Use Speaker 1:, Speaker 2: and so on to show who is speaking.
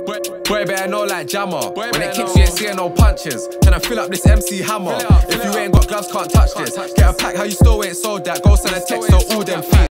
Speaker 1: Boy better know like jammer. When it kicks you ain't seeing no punches. Can I fill up this MC hammer? If you ain't got gloves can't touch this. Get a pack how you still ain't sold that. Go send a text so all them